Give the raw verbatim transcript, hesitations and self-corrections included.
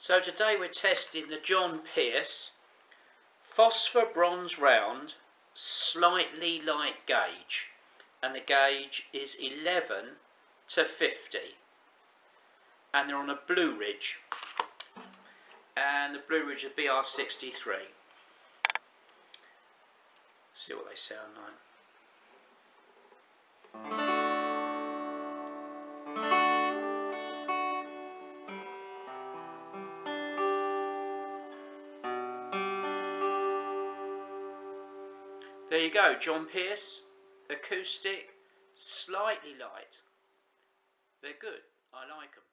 So today we're testing the John Pearse phosphor bronze round slightly light gauge, and the gauge is eleven to fifty, and they're on a Blueridge, and the Blueridge is B R sixty-three. See what they sound like. There you go, John Pearse, acoustic, slightly light. They're good, I like them.